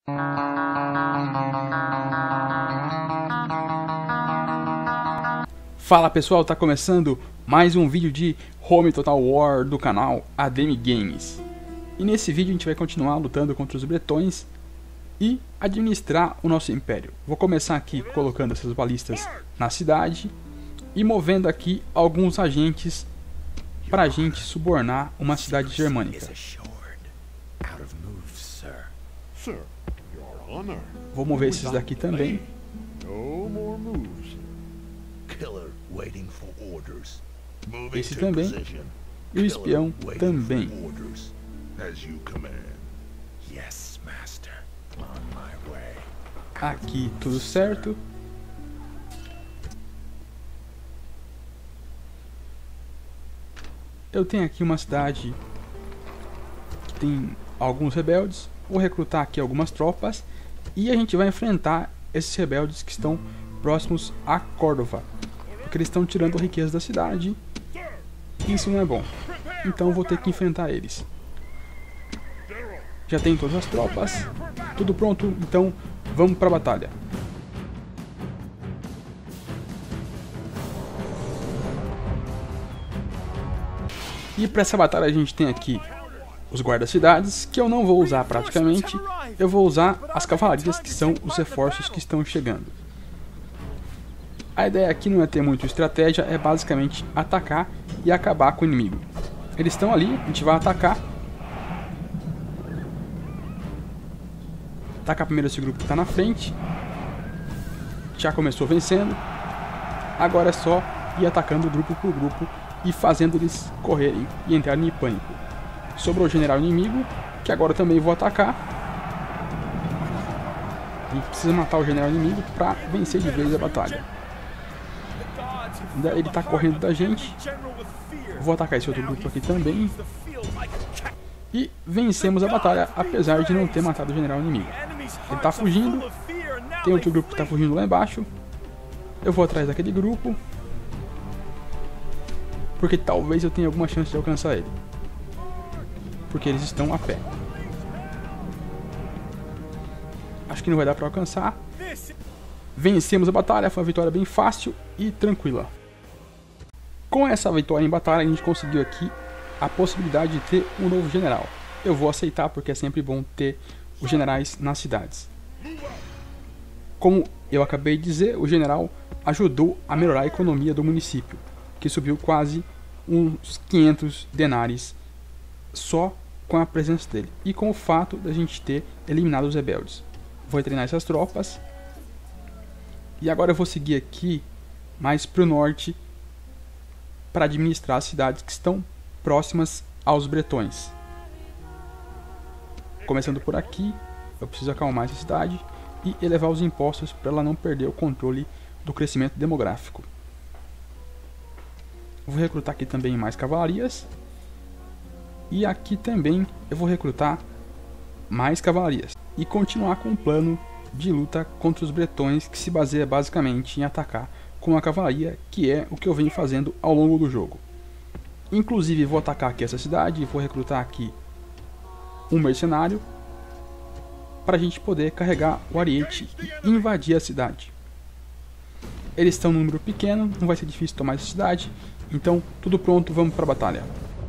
Fala pessoal, tá começando mais um vídeo de Home Total War do canal ADM Games. E nesse vídeo a gente vai continuar lutando contra os bretões e administrar o nosso império. Vou começar aqui colocando essas balistas na cidade e movendo aqui alguns agentes para a gente subornar uma cidade germânica. Vou mover esses daqui também. Esse também. E o espião também. Aqui tudo certo. Eu tenho aqui uma cidade que tem alguns rebeldes. Vou recrutar aqui algumas tropas e a gente vai enfrentar esses rebeldes que estão próximos a Córdoba, porque eles estão tirando a riqueza da cidade. Isso não é bom, então vou ter que enfrentar eles. Já tenho todas as tropas, tudo pronto, então vamos para a batalha. E para essa batalha a gente tem aqui os guarda-cidades, que eu não vou usar praticamente. Eu vou usar as cavalarias, que são os reforços que estão chegando. A ideia aqui não é ter muito estratégia, é basicamente atacar e acabar com o inimigo. Eles estão ali, a gente vai atacar. Atacar primeiro esse grupo que está na frente. Já começou vencendo. Agora é só ir atacando grupo por grupo e fazendo eles correrem e entrarem em pânico. Sobrou o general inimigo, que agora também vou atacar. A gente precisa matar o general inimigo para vencer de vez a batalha. Ele está correndo da gente. Vou atacar esse outro grupo aqui também. E vencemos a batalha, apesar de não ter matado o general inimigo. Ele está fugindo. Tem outro grupo que está fugindo lá embaixo. Eu vou atrás daquele grupo, porque talvez eu tenha alguma chance de alcançar ele, porque eles estão a pé. Acho que não vai dar para alcançar. Vencemos a batalha, foi uma vitória bem fácil e tranquila. Com essa vitória em batalha, a gente conseguiu aqui a possibilidade de ter um novo general. Eu vou aceitar, porque é sempre bom ter os generais nas cidades. Como eu acabei de dizer, o general ajudou a melhorar a economia do município, que subiu quase uns 500 denares só com a presença dele e com o fato da gente ter eliminado os rebeldes. Vou treinar essas tropas e agora eu vou seguir aqui mais para o norte para administrar as cidades que estão próximas aos bretões. Começando por aqui, eu preciso acalmar essa cidade e elevar os impostos para ela não perder o controle do crescimento demográfico. Vou recrutar aqui também mais cavalarias. E aqui também eu vou recrutar mais cavalarias. E continuar com um plano de luta contra os bretões, que se baseia basicamente em atacar com a cavalaria, que é o que eu venho fazendo ao longo do jogo. Inclusive vou atacar aqui essa cidade e vou recrutar aqui um mercenário para a gente poder carregar o ariete e invadir a cidade. Eles estão num número pequeno, não vai ser difícil tomar essa cidade. Então, tudo pronto, vamos para a batalha.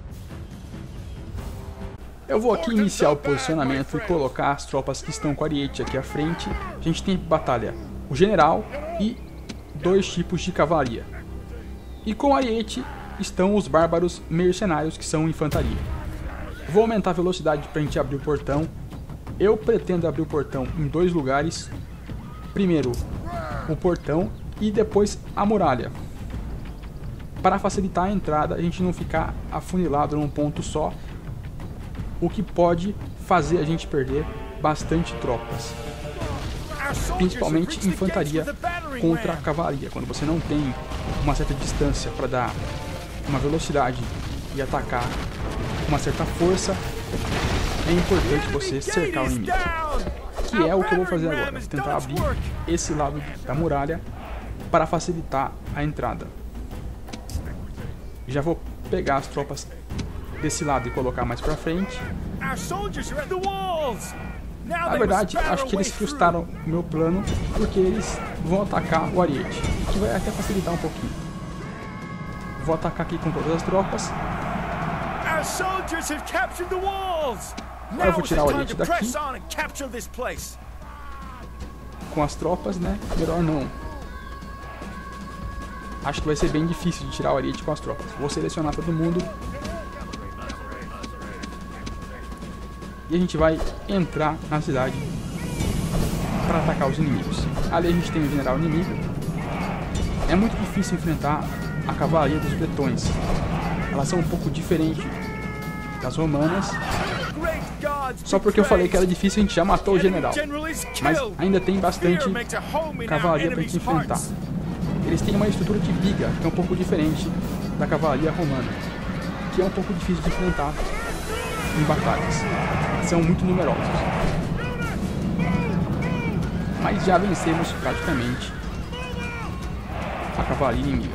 Eu vou aqui iniciar o posicionamento e colocar as tropas que estão com a ariete aqui à frente. A gente tem batalha o general e 2 tipos de cavalaria. E com a ariete estão os bárbaros mercenários, que são infantaria. Vou aumentar a velocidade para a gente abrir o portão. Eu pretendo abrir o portão em 2 lugares. Primeiro o portão e depois a muralha, para facilitar a entrada, a gente não ficar afunilado num ponto só, o que pode fazer a gente perder bastante tropas, principalmente infantaria contra a cavalaria. Quando você não tem uma certa distância para dar uma velocidade e atacar com uma certa força, é importante você cercar o inimigo, que é o que eu vou fazer agora. Vou tentar abrir esse lado da muralha para facilitar a entrada. Já vou pegar as tropas desse lado e colocar mais pra frente. Na verdade, acho que eles frustraram o meu plano, porque eles vão atacar o Ariete, que vai até facilitar um pouquinho. Vou atacar aqui com todas as tropas. Agora eu vou tirar o Ariete daqui. Com as tropas, né? Melhor não. Acho que vai ser bem difícil de tirar o Ariete com as tropas. Vou selecionar todo mundo. E a gente vai entrar na cidade para atacar os inimigos. Ali a gente tem o general inimigo. É muito difícil enfrentar a cavalaria dos bretões. Elas são um pouco diferentes das romanas. Só porque eu falei que era difícil, a gente já matou o general. Mas ainda tem bastante cavalaria para a gente enfrentar. Eles têm uma estrutura de viga que é um pouco diferente da cavalaria romana, que é um pouco difícil de enfrentar em batalhas. São muito numerosos. Mas já vencemos praticamente a cavalaria inimiga.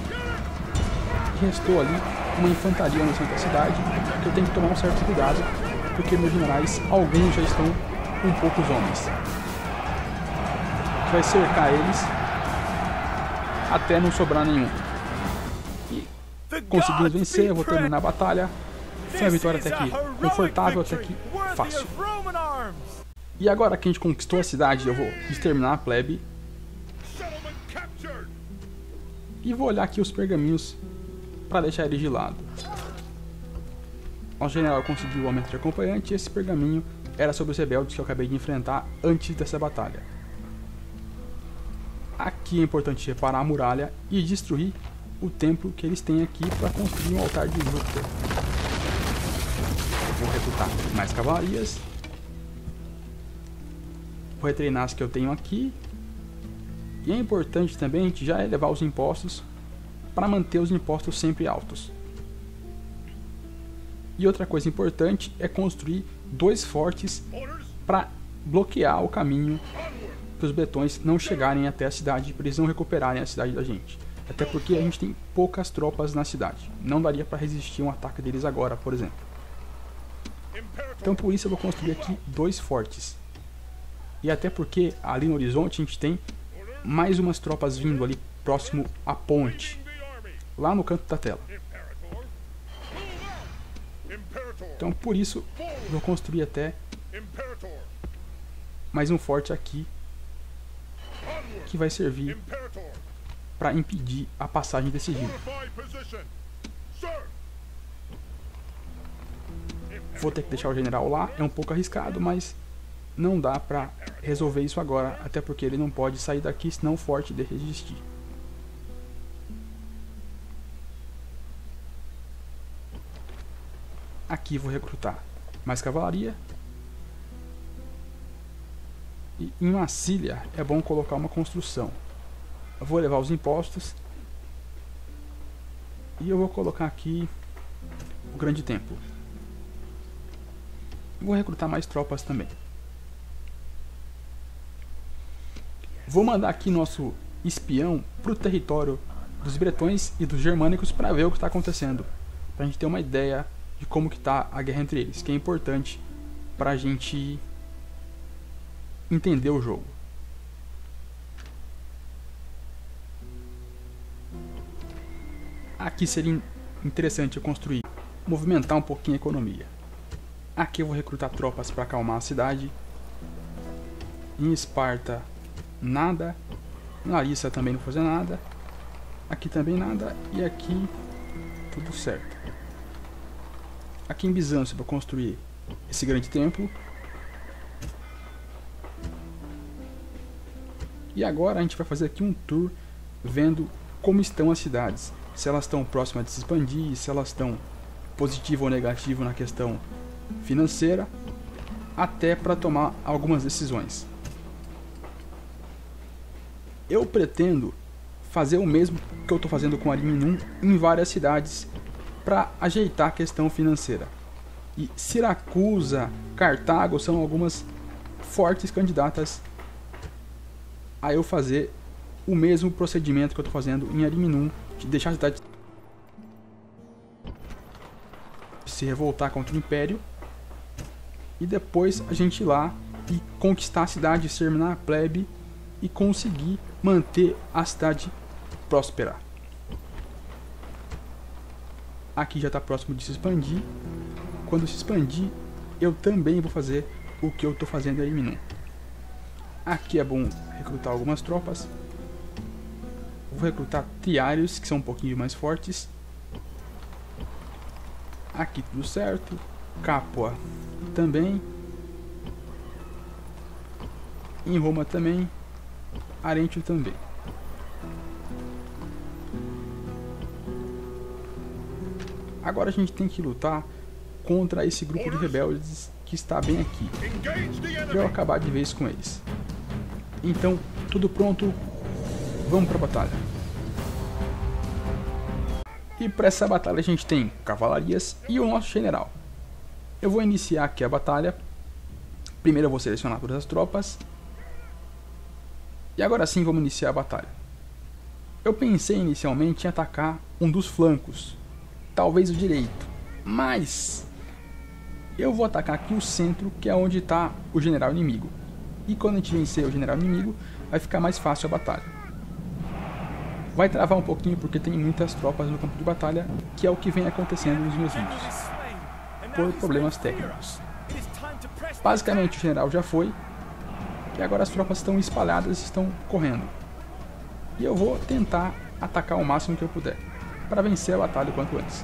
Restou ali uma infantaria no centro da cidade, que eu tenho que tomar um certo cuidado, porque meus generais, alguns já estão com poucos homens. A gente vai cercar eles até não sobrar nenhum. E conseguimos vencer, eu vou terminar a batalha. Foi uma vitória até aqui confortável, até aqui fácil. E agora que a gente conquistou a cidade, eu vou exterminar a plebe. E vou olhar aqui os pergaminhos para deixar eles de lado. O general conseguiu o aumento de acompanhante e esse pergaminho era sobre os rebeldes que eu acabei de enfrentar antes dessa batalha. Aqui é importante reparar a muralha e destruir o templo que eles têm aqui para construir um altar de Júpiter. Vou recrutar mais cavalarias. Vou retreinar as que eu tenho aqui. E é importante também a gente já elevar os impostos para manter os impostos sempre altos. E outra coisa importante é construir 2 fortes para bloquear o caminho para os bretões não chegarem até a cidade, para eles não recuperarem a cidade da gente. Até porque a gente tem poucas tropas na cidade. Não daria para resistir um ataque deles agora, por exemplo. Então por isso eu vou construir aqui 2 fortes. E até porque ali no horizonte a gente tem mais umas tropas vindo ali próximo à ponte. Lá no canto da tela. Então por isso eu vou construir até mais um forte aqui, que vai servir para impedir a passagem desse rio. Vou ter que deixar o general lá, é um pouco arriscado, mas não dá para resolver isso agora, até porque ele não pode sair daqui senão o forte deixa de existir. Aqui vou recrutar mais cavalaria. E em Massília é bom colocar uma construção. Eu vou levar os impostos. E eu vou colocar aqui o grande templo. Vou recrutar mais tropas também. Vou mandar aqui nosso espião para o território dos bretões e dos germânicos para ver o que está acontecendo. Para a gente ter uma ideia de como que está a guerra entre eles, que é importante para a gente entender o jogo. Aqui seria interessante eu construir, movimentar um pouquinho a economia. Aqui eu vou recrutar tropas para acalmar a cidade. Em Esparta, nada. Em Larissa também não vou fazer nada. Aqui também nada. E aqui, tudo certo. Aqui em Bizâncio eu vou construir esse grande templo. E agora a gente vai fazer aqui um tour vendo como estão as cidades. Se elas estão próximas de se expandir, se elas estão positivo ou negativo na questão financeira, até para tomar algumas decisões. Eu pretendo fazer o mesmo que eu estou fazendo com Ariminum em várias cidades para ajeitar a questão financeira. E Siracusa, Cartago são algumas fortes candidatas a eu fazer o mesmo procedimento que eu estou fazendo em Ariminum, de deixar a cidade se revoltar contra o Império e depois a gente ir lá e conquistar a cidade, exterminar a plebe e conseguir manter a cidade próspera. Aqui já está próximo de se expandir. Quando se expandir, eu também vou fazer o que eu estou fazendo em Minun. Aqui é bom recrutar algumas tropas. Vou recrutar triários, que são um pouquinho mais fortes. Aqui tudo certo. Capua também. Em Roma também. Arentio também. Agora a gente tem que lutar contra esse grupo de rebeldes que está bem aqui, para eu acabar de vez com eles. Então, tudo pronto, vamos para a batalha. E para essa batalha a gente tem cavalarias e o nosso general. Eu vou iniciar aqui a batalha. Primeiro eu vou selecionar todas as tropas. E agora sim vamos iniciar a batalha. Eu pensei inicialmente em atacar um dos flancos, talvez o direito, mas eu vou atacar aqui o centro, que é onde está o general inimigo. E quando a gente vencer o general inimigo, vai ficar mais fácil a batalha. Vai travar um pouquinho porque tem muitas tropas no campo de batalha, que é o que vem acontecendo nos meus vídeos, por problemas técnicos. Basicamente o general já foi, e agora as tropas estão espalhadas e estão correndo. E eu vou tentar atacar o máximo que eu puder, para vencer a batalha o quanto antes.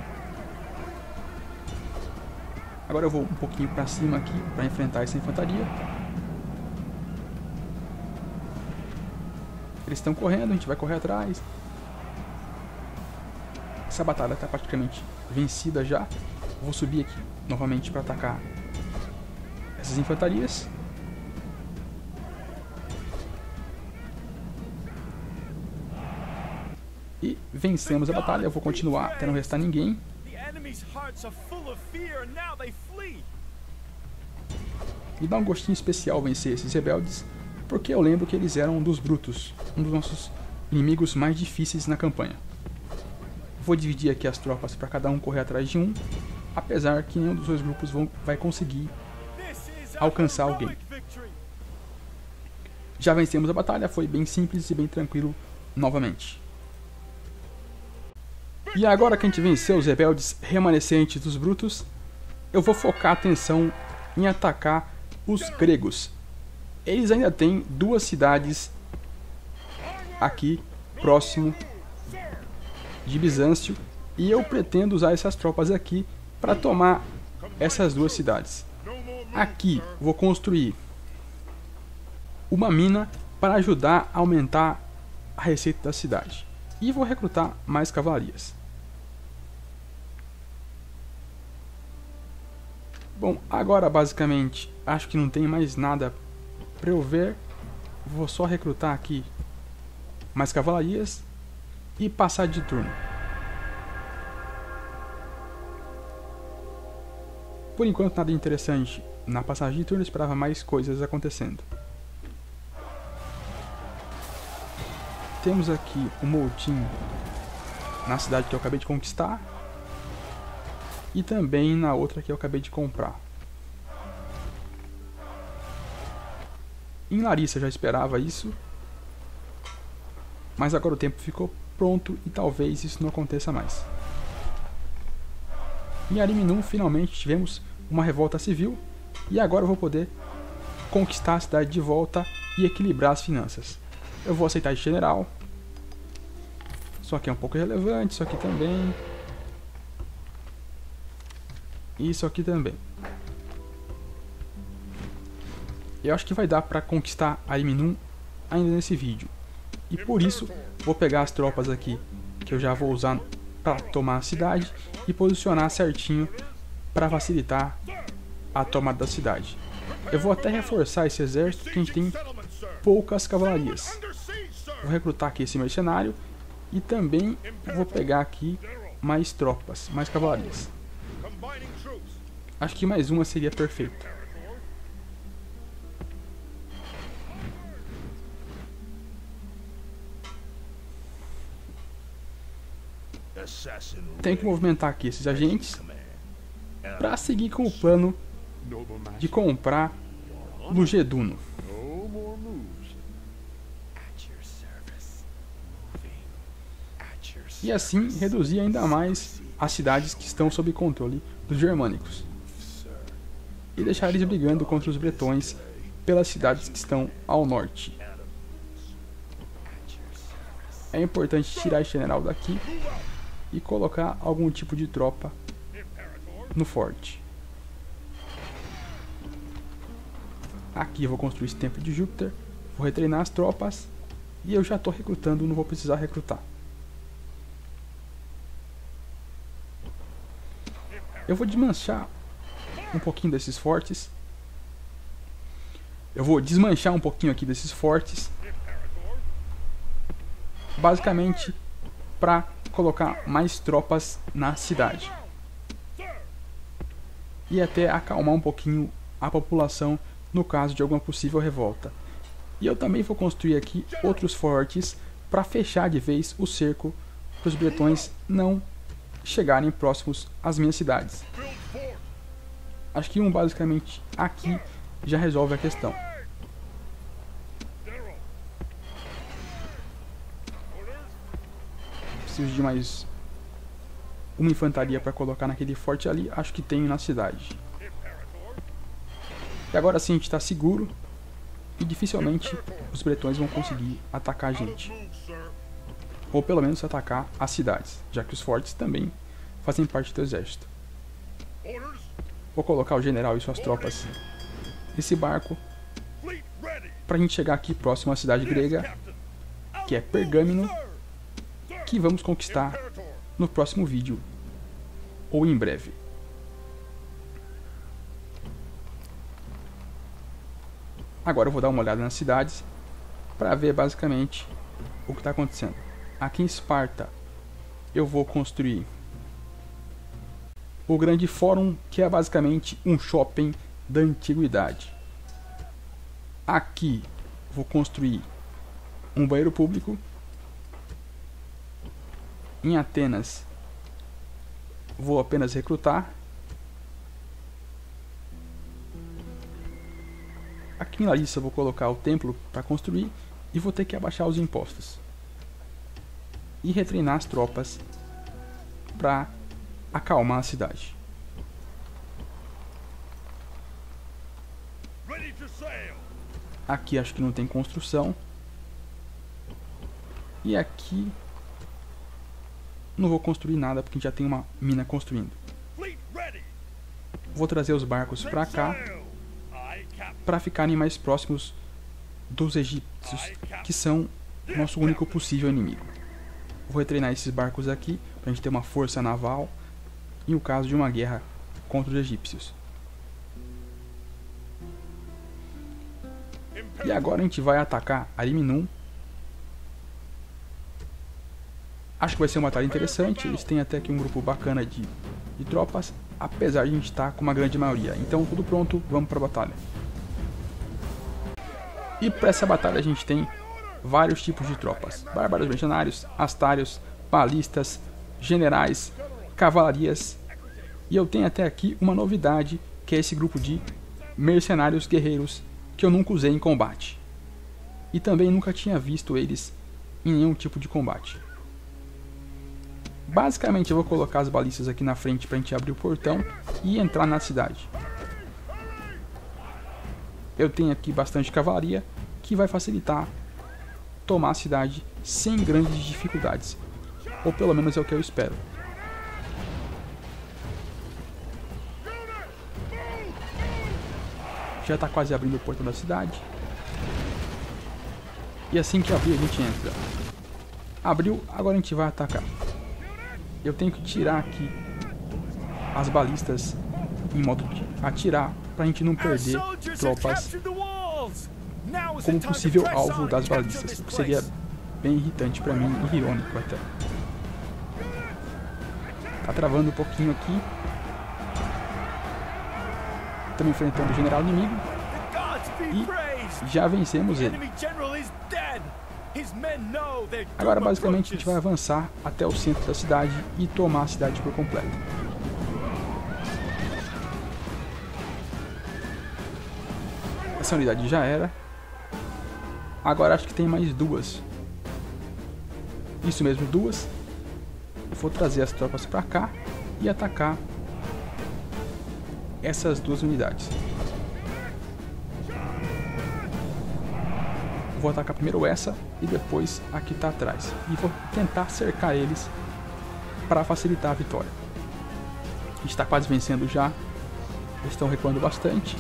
Agora eu vou um pouquinho para cima aqui, para enfrentar essa infantaria. Eles estão correndo, a gente vai correr atrás. Essa batalha está praticamente vencida já. Vou subir aqui novamente para atacar essas infantarias. E vencemos a batalha. Eu vou continuar até não restar ninguém. Me dá um gostinho especial vencer esses rebeldes, porque eu lembro que eles eram dos brutos, um dos nossos inimigos mais difíceis na campanha. Vou dividir aqui as tropas para cada um correr atrás de um, apesar que nenhum dos dois grupos vai conseguir alcançar alguém. Já vencemos a batalha, foi bem simples e bem tranquilo novamente. E agora que a gente venceu os rebeldes remanescentes dos brutos, eu vou focar a atenção em atacar os gregos. Eles ainda têm duas cidades aqui próximo de Bizâncio, e eu pretendo usar essas tropas aqui para tomar essas duas cidades. Aqui vou construir uma mina para ajudar a aumentar a receita da cidade, e vou recrutar mais cavalarias. Bom, agora basicamente acho que não tem mais nada para eu ver. Vou só recrutar aqui mais cavalarias e passar de turno. Por enquanto nada interessante na passagem de turno, eu esperava mais coisas acontecendo. Temos aqui um motim na cidade que eu acabei de conquistar. E também na outra que eu acabei de comprar. Em Larissa eu já esperava isso, mas agora o tempo ficou pronto e talvez isso não aconteça mais. Em Ariminum finalmente tivemos uma revolta civil, e agora eu vou poder conquistar a cidade de volta e equilibrar as finanças. Eu vou aceitar esse general. Isso aqui é um pouco irrelevante, isso aqui também. E isso aqui também. Eu acho que vai dar para conquistar Ariminum ainda nesse vídeo. E por isso vou pegar as tropas aqui que eu já vou usar para tomar a cidade e posicionar certinho para facilitar a tomada da cidade. Eu vou até reforçar esse exército, que a gente tem poucas cavalarias. Vou recrutar aqui esse mercenário e também vou pegar aqui mais tropas, mais cavalarias. Acho que mais uma seria perfeito. Tenho que movimentar aqui esses agentes para seguir com o plano de comprar Lugeduno. E assim reduzir ainda mais as cidades que estão sob controle dos germânicos. E deixar eles brigando contra os bretões pelas cidades que estão ao norte. É importante tirar esse general daqui e colocar algum tipo de tropa no forte. Aqui eu vou construir esse templo de Júpiter, vou retreinar as tropas e eu já estou recrutando, não vou precisar recrutar. Eu vou desmanchar um pouquinho desses fortes. Eu vou desmanchar um pouquinho aqui desses fortes. Basicamente para colocar mais tropas na cidade. E até acalmar um pouquinho a população no caso de alguma possível revolta. E eu também vou construir aqui outros fortes para fechar de vez o cerco para os bretões não chegarem próximos às minhas cidades. Acho que basicamente aqui já resolve a questão. Preciso de mais uma infantaria para colocar naquele forte ali. Acho que tenho na cidade. E agora sim a gente está seguro. E dificilmente os bretões vão conseguir atacar a gente. Ou pelo menos atacar as cidades, já que os fortes também fazem parte do exército. Vou colocar o general e suas tropas nesse barco para a gente chegar aqui próximo à cidade grega, que é Pergâmino, que vamos conquistar no próximo vídeo ou em breve. Agora eu vou dar uma olhada nas cidades para ver basicamente o que está acontecendo. Aqui em Esparta eu vou construir o Grande Fórum, que é basicamente um shopping da antiguidade. Aqui vou construir um banheiro público. Em Atenas vou apenas recrutar. Aqui em Larissa eu vou colocar o templo para construir e vou ter que abaixar os impostos. E retreinar as tropas para acalmar a cidade. Aqui acho que não tem construção. E aqui não vou construir nada porque já tem uma mina construindo. Vou trazer os barcos para cá para ficarem mais próximos dos egípcios, que são nosso único possível inimigo. Vou retreinar esses barcos aqui para a gente ter uma força naval em o caso de uma guerra contra os egípcios. E agora a gente vai atacar Ariminum. Acho que vai ser uma batalha interessante. Eles têm até aqui um grupo bacana de tropas, apesar de a gente estar com uma grande maioria. Então tudo pronto, vamos para a batalha. E para essa batalha a gente tem vários tipos de tropas: bárbaros, mercenários, astários, balistas, generais, cavalarias. E eu tenho até aqui uma novidade, que é esse grupo de mercenários guerreiros que eu nunca usei em combate. E também nunca tinha visto eles em nenhum tipo de combate. Basicamente eu vou colocar as balistas aqui na frente para a gente abrir o portão e entrar na cidade. Eu tenho aqui bastante cavalaria, que vai facilitar tomar a cidade sem grandes dificuldades. Ou pelo menos é o que eu espero. Já está quase abrindo o portão da cidade. E assim que abrir a gente entra. Abriu, agora a gente vai atacar. Eu tenho que tirar aqui as balistas em modo de atirar, para a gente não perder tropas como possível alvo das balistas, o que seria bem irritante para mim e irônico até. Tá travando um pouquinho aqui. Estamos enfrentando o general inimigo e já vencemos ele. Agora basicamente a gente vai avançar até o centro da cidade e tomar a cidade por completo. A Essa unidade já era. Agora acho que tem mais duas. Isso mesmo, duas. Eu vou trazer as tropas para cá e atacar essas duas unidades. Vou atacar primeiro essa e depois a que está atrás. E vou tentar cercar eles para facilitar a vitória. A gente está quase vencendo já. Eles estão recuando bastante.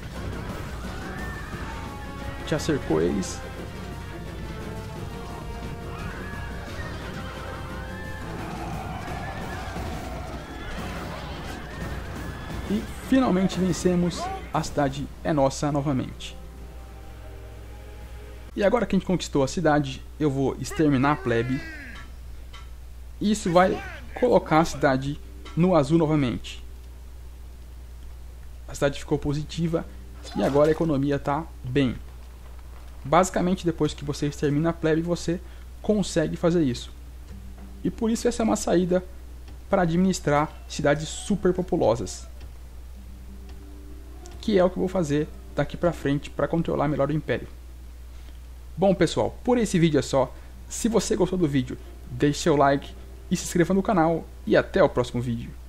Já cercou eles. E finalmente vencemos. A cidade é nossa novamente. E agora que a gente conquistou a cidade, eu vou exterminar a plebe. Isso vai colocar a cidade no azul novamente. A cidade ficou positiva e agora a economia está bem. Basicamente, depois que você extermina a plebe, você consegue fazer isso. E por isso essa é uma saída para administrar cidades super populosas. Que é o que eu vou fazer daqui para frente para controlar melhor o Império. Bom pessoal, por esse vídeo é só. Se você gostou do vídeo, deixe seu like e se inscreva no canal. E até o próximo vídeo.